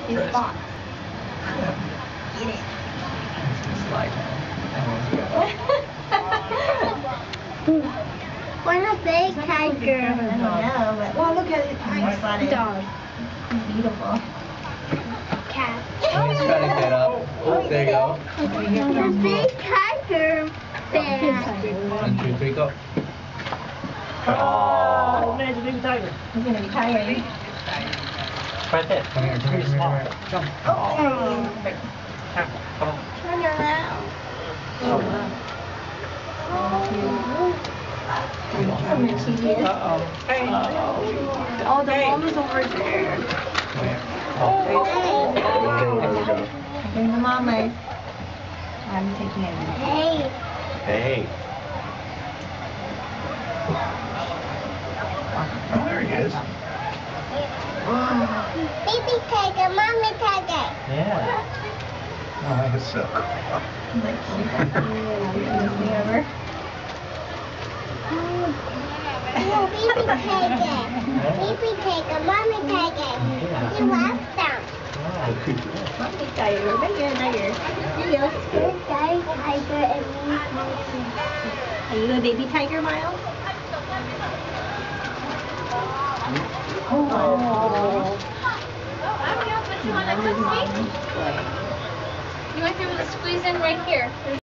His box. Get it. Slide. What a big tiger. I don't know, but well, look at it. Tiny spotted Dog. Beautiful. Cat. He's trying to get up. Oh, there you go. A big tiger. Bear. 1, 2, 3, go. Oh, man, it's a big tiger. He's gonna be tired. Right there. Come here, come here, come here. Jump. Oh. Come on. Turn around. Oh, wow. So mischievous. Uh-oh. Hey. Oh, the mom is over there. Here's the mama. I'm taking it. Hey. Hey. Oh, there he is. Baby tiger, mommy tiger. Yeah. Oh, that is so cool. Like, ever. Oh, baby tiger. Baby tiger, mommy tiger. Yeah. You left them. Wow. Mommy tiger. Make it a tiger. Here you go. Good guy, tiger, and me. Are you a baby tiger, Miles? Oh. You want to You want to be able to squeeze in right here.